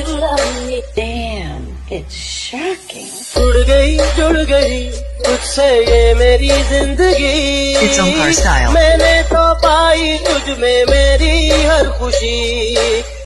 you love me. Damn, it's shocking. जुड़ गई तुझसे ये मेरी जिंदगी. Its own car style. मैंने तो पाई तुझ में मेरी हर खुशी.